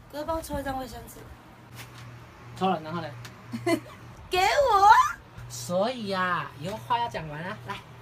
哥帮我抽一张卫生纸。 抽了，然后呢？ 给我。 所以呀、以后话要讲完啊，来。